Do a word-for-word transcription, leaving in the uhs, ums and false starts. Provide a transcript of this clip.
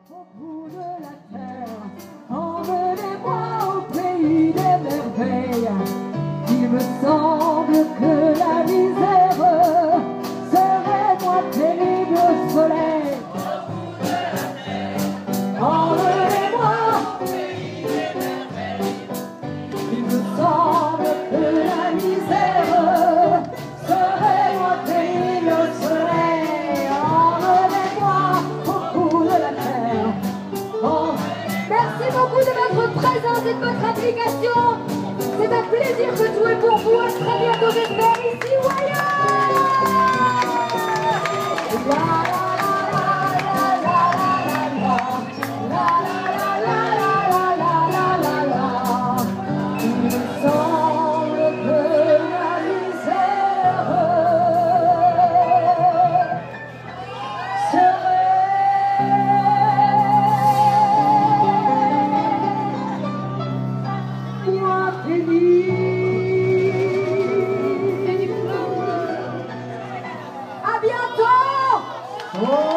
au bout de la terre, emmenez-moi au pays des merveilles. Il me semble que la misère serait moins terrible au soleil. Emmenez-moi au pays des merveilles. Il me semble que la misère serait moins terrible au soleil. Emmenez-moi au bout de la terre. Oh. Merci beaucoup de votre présence et de votre application. C'est un plaisir de jouer pour vous. À très bientôt, j'espère, ici ou ailleurs. La, la, la, la, la, la, la, la, la, la, la, la, la, la. Il me semble que la misère serait moins pénible. À bientôt. Oh.